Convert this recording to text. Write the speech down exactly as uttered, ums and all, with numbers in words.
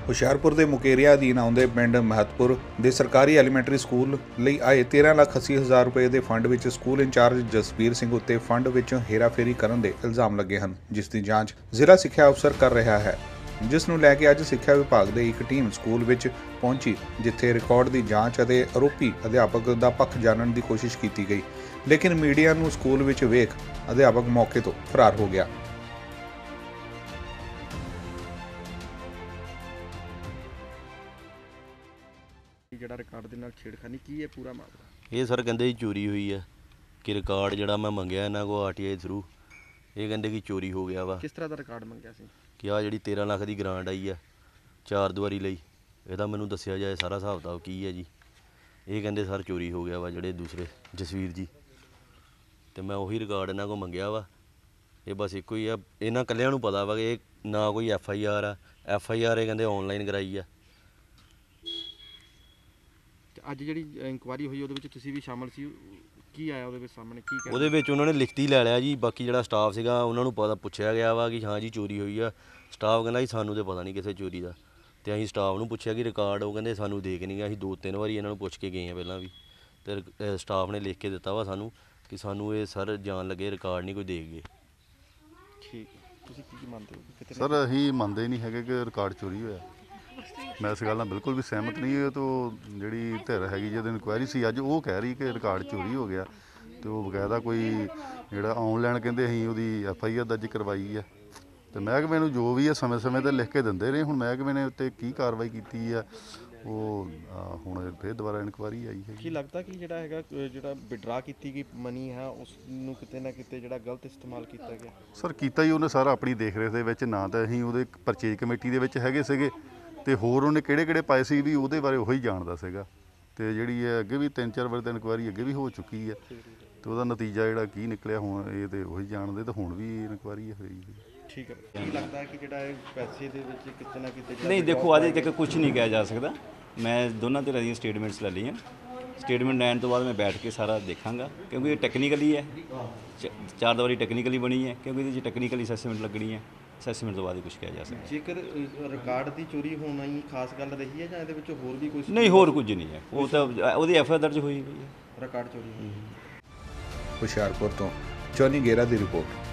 ਹੁਸ਼ਿਆਰਪੁਰ ਦੇ ਮੁਕੇਰੀਆ ਅਧੀਨ ਆਉਂਦੇ ਪਿੰਡ ਮਹਤਪੁਰ ਦੇ ਸਰਕਾਰੀ ਐਲੀਮੈਂਟਰੀ ਸਕੂਲ ਲਈ ਆਏ ਤੇਰਾਂ ਲੱਖ ਅੱਸੀ ਹਜ਼ਾਰ ਰੁਪਏ ਦੇ ਫੰਡ ਵਿੱਚ ਸਕੂਲ ਇੰਚਾਰਜ ਜਸਬੀਰ ਸਿੰਘ ਉੱਤੇ ਫੰਡ ਵਿੱਚੋਂ ਹੇਰਾਫੇਰੀ ਕਰਨ ਦੇ ਇਲਜ਼ਾਮ ਲੱਗੇ ਹਨ, ਜਿਸ ਦੀ ਜਾਂਚ ਜ਼ਿਲ੍ਹਾ ਸਿੱਖਿਆ ਅਫਸਰ ਕਰ ਰਿਹਾ ਹੈ, ਜਿਸ ਨੂੰ ਲੈ ਕੇ ਅੱਜ ਸਿੱਖਿਆ ਵਿਭਾਗ ਦੀ ਇੱਕ ਟੀਮ ਸਕੂਲ ਵਿੱਚ ਪਹੁੰਚੀ, ਜਿੱਥੇ ਰਿਕਾਰਡ ਦੀ ਜਾਂਚ ਅਤੇ ਆਰੋਪੀ ਅਧਿਆਪਕ ਦਾ ਪੱਖ ਜਾਣਨ ਦੀ ਕੋਸ਼ਿਸ਼ ਕੀਤੀ ਗਈ, ਲੇਕਿਨ ਮੀਡੀਆ ਨੂੰ ਸਕੂਲ ਵਿੱਚ ਵੇਖ ਅਧਿਆਪਕ ਮੌਕੇ ਤੋਂ ਫਰਾਰ ਹੋ ਗਿਆ। ਜਿਹੜਾ ਰਿਕਾਰਡ ਦੇ ਨਾਲ ਛੇੜਖਾਨੀ ਕੀ ਹੈ ਪੂਰਾ ਮਾਮਲਾ? ਇਹ ਸਰ ਕਹਿੰਦੇ ਚੋਰੀ ਹੋਈ ਹੈ ਕਿ ਰਿਕਾਰਡ ਜਿਹੜਾ ਮੈਂ ਮੰਗਿਆ ਇਹਨਾਂ ਕੋਲ ਆਰ ਟੀ ਆਈ ਥਰੂ, ਇਹ ਕਹਿੰਦੇ ਕਿ ਚੋਰੀ ਹੋ ਗਿਆ ਵਾ। ਕਿਸ ਤਰ੍ਹਾਂ ਦਾ ਰਿਕਾਰਡ ਮੰਗਿਆ ਸੀ? ਕਿ ਆਹ ਜਿਹੜੀ ਤੇਰਾਂ ਲੱਖ ਦੀ ਗ੍ਰਾਂਟ ਆਈ ਆ ਚਾਰ ਦੀਵਾਰੀ ਲਈ, ਇਹਦਾ ਮੈਨੂੰ ਦੱਸਿਆ ਜਾਏ ਸਾਰਾ ਹਿਸਾਬ ਕਿਤਾਬ ਕੀ ਹੈ ਜੀ। ਇਹ ਕਹਿੰਦੇ ਸਰ ਚੋਰੀ ਹੋ ਗਿਆ ਵਾ ਜਿਹੜੇ ਦੂਸਰੇ ਜਸਵੀਰ ਜੀ, ਅਤੇ ਮੈਂ ਉਹੀ ਰਿਕਾਰਡ ਇਹਨਾਂ ਕੋਲ ਮੰਗਿਆ ਵਾ। ਇਹ ਬਸ ਇੱਕੋ ਹੀ ਆ, ਇਹਨਾਂ ਇਕੱਲਿਆਂ ਨੂੰ ਪਤਾ ਵਾ ਕਿ ਇਹ ਨਾ ਕੋਈ ਐਫ ਆਈ ਆਰ ਆ। ਐਫ ਆਈ ਆਰ ਇਹ ਕਹਿੰਦੇ ਔਨਲਾਈਨ ਕਰਾਈ ਆ। ਅੱਜ ਜਿਹੜੀ ਇਨਕੁਆਇਰੀ ਹੋਈ ਉਹਦੇ ਵਿੱਚ ਤੁਸੀਂ ਵੀ ਸ਼ਾਮਲ ਸੀ, ਕੀ ਆਇਆ ਉਹਦੇ ਵਿੱਚ ਸਾਹਮਣੇ? ਕੀ ਕਹਿੰਦੇ? ਉਹਦੇ ਵਿੱਚ ਉਹਨਾਂ ਨੇ ਲਿਖਤੀ ਲੈ ਲਿਆ ਜੀ। ਬਾਕੀ ਜਿਹੜਾ ਸਟਾਫ ਸੀਗਾ ਉਹਨਾਂ ਨੂੰ ਪਤਾ ਪੁੱਛਿਆ ਗਿਆ ਵਾ ਕਿ ਹਾਂ ਜੀ ਚੋਰੀ ਹੋਈ ਆ। ਸਟਾਫ ਕਹਿੰਦਾ ਜੀ ਸਾਨੂੰ ਤਾਂ ਪਤਾ ਨਹੀਂ ਕਿਸੇ ਚੋਰੀ ਦਾ, ਅਤੇ ਅਸੀਂ ਸਟਾਫ ਨੂੰ ਪੁੱਛਿਆ ਕਿ ਰਿਕਾਰਡ, ਉਹ ਕਹਿੰਦੇ ਸਾਨੂੰ ਦੇ ਕੇ ਨਹੀਂ ਗਿਆ। ਅਸੀਂ ਦੋ ਤਿੰਨ ਵਾਰੀ ਇਹਨਾਂ ਨੂੰ ਪੁੱਛ ਕੇ ਗਏ ਹਾਂ ਪਹਿਲਾਂ ਵੀ, ਅਤੇ ਸਟਾਫ ਨੇ ਲਿਖ ਕੇ ਦਿੱਤਾ ਵਾ ਸਾਨੂੰ ਕਿ ਸਾਨੂੰ ਇਹ ਸਰ ਜਾਣ ਲੱਗੇ ਰਿਕਾਰਡ ਨਹੀਂ ਕੋਈ ਦੇ ਗਏ। ਠੀਕ ਹੈ, ਤੁਸੀਂ ਕੀ ਮੰਨਦੇ ਹੋ? ਸਰ ਅਸੀਂ ਮੰਨਦੇ ਨਹੀਂ ਹੈਗੇ ਕਿ ਰਿਕਾਰਡ ਚੋਰੀ ਹੋਇਆ। ਮੈਂ ਇਸ ਗੱਲ ਨਾਲ ਬਿਲਕੁਲ ਵੀ ਸਹਿਮਤ ਨਹੀਂ। ਇਹ ਤੋਂ ਜਿਹੜੀ ਧਿਰ ਹੈਗੀ ਜਿਹਦੀ ਇਨਕੁਆਇਰੀ ਸੀ ਅੱਜ, ਉਹ ਕਹਿ ਰਹੀ ਕਿ ਰਿਕਾਰਡ ਚੋਰੀ ਹੋ ਗਿਆ, ਅਤੇ ਉਹ ਬਕਾਇਦਾ ਕੋਈ ਜਿਹੜਾ ਔਨਲਾਈਨ ਕਹਿੰਦੇ ਅਸੀਂ ਉਹਦੀ ਐਫ ਆਈ ਆਰ ਦਰਜ ਕਰਵਾਈ ਹੈ, ਅਤੇ ਮਹਿਕਮੇ ਨੂੰ ਜੋ ਵੀ ਹੈ ਸਮੇਂ ਸਮੇਂ 'ਤੇ ਲਿਖ ਕੇ ਦਿੰਦੇ ਰਹੇ। ਹੁਣ ਮਹਿਕਮੇ ਨੇ ਉੱਤੇ ਕੀ ਕਾਰਵਾਈ ਕੀਤੀ ਆ ਉਹ ਹੁਣ ਫਿਰ ਦੁਬਾਰਾ ਇਨਕੁਆਇਰੀ ਆਈ ਹੈ। ਕੀ ਲੱਗਦਾ ਕਿ ਜਿਹੜਾ ਹੈਗਾ ਜਿਹੜਾ ਵਿਡਰਾ ਕੀਤੀ ਗਈ ਮਨੀ ਹੈ ਉਸ ਨੂੰ ਕਿਤੇ ਨਾ ਕਿਤੇ ਜਿਹੜਾ ਗਲਤ ਇਸਤੇਮਾਲ ਕੀਤਾ ਗਿਆ? ਸਰ ਕੀਤਾ ਹੀ ਉਹਨੇ ਸਾਰਾ ਆਪਣੀ ਦੇਖ ਰੇਖ ਦੇ ਵਿੱਚ, ਨਾ ਤਾਂ ਅਸੀਂ ਉਹਦੇ ਪਰਚੇਜ ਕਮੇਟੀ ਦੇ ਵਿੱਚ ਹੈਗੇ ਸੀਗੇ, ਅਤੇ ਹੋਰ ਉਹਨੇ ਕਿਹੜੇ ਕਿਹੜੇ ਪਾਏ ਸੀ ਵੀ ਉਹਦੇ ਬਾਰੇ ਉਹੀ ਜਾਣਦਾ ਸੀਗਾ। ਅਤੇ ਜਿਹੜੀ ਹੈ ਅੱਗੇ ਵੀ ਤਿੰਨ ਚਾਰ ਵਾਰ ਤਾਂ ਇਨਕੁਆਇਰੀ ਅੱਗੇ ਵੀ ਹੋ ਚੁੱਕੀ ਹੈ, ਅਤੇ ਉਹਦਾ ਨਤੀਜਾ ਜਿਹੜਾ ਕੀ ਨਿਕਲਿਆ ਹੁਣ ਇਹ ਤਾਂ ਉਹੀ ਜਾਣਦੇ, ਅਤੇ ਹੁਣ ਵੀ ਇਨਕੁਆਇਰੀ ਹੋਈ। ਠੀਕ ਹੈ, ਕੀ ਲੱਗਦਾ ਹੈ ਕਿ ਜਿਹੜਾ ਇਹ ਪੈਸੇ ਦੇ ਵਿੱਚ ਕਿਤੇ ਨਾ ਕਿਤੇ? ਨਹੀਂ ਦੇਖੋ, ਅੱਜ ਤੱਕ ਕੁਝ ਨਹੀਂ ਕਿਹਾ ਜਾ ਸਕਦਾ। ਮੈਂ ਦੋਨਾਂ ਧਿਰਾਂ ਦੀਆਂ ਸਟੇਟਮੈਂਟਸ ਲੈ ਲਈਆਂ। ਸਟੇਟਮੈਂਟ ਲੈਣ ਤੋਂ ਬਾਅਦ ਮੈਂ ਬੈਠ ਕੇ ਸਾਰਾ ਦੇਖਾਂਗਾ, ਕਿਉਂਕਿ ਇਹ ਟੈਕਨੀਕਲੀ ਹੈ, ਚਾਰ ਦੀਵਾਰੀ ਟੈਕਨੀਕਲੀ ਬਣੀ ਹੈ, ਕਿਉਂਕਿ ਇਹਦੇ 'ਚ ਟੈਕਨੀਕਲ ਅਸੈਸਮੈਂਟ ਲੱਗਣੀ ਹੈ। ਅਸੈਸਮੈਂਟ ਤੋਂ ਬਾਅਦ ਹੀ ਕੁਝ ਕਿਹਾ ਜਾ ਸਕਦਾ। ਜੇਕਰ ਰਿਕਾਰਡ ਦੀ ਚੋਰੀ ਹੋਣਾ ਹੀ ਖਾਸ ਗੱਲ ਰਹੀ ਹੈ ਜਾਂ ਇਹਦੇ ਵਿੱਚ ਹੋਰ ਵੀ ਕੋਈ? ਨਹੀਂ, ਹੋਰ ਕੁਝ ਨਹੀਂ ਹੈ। ਉਹ ਤਾਂ ਉਹਦੀ ਐਫ ਆਈ ਆਰ ਦਰਜ ਹੋਈ ਹੋਈ ਹੈ। ਰਿਕਾਰਡ ਚੋਰੀ। ਹੁਸ਼ਿਆਰਪੁਰ ਤੋਂ ਜੌਨੀ ਗੇਰਾ ਦੀ ਰਿਪੋਰਟ।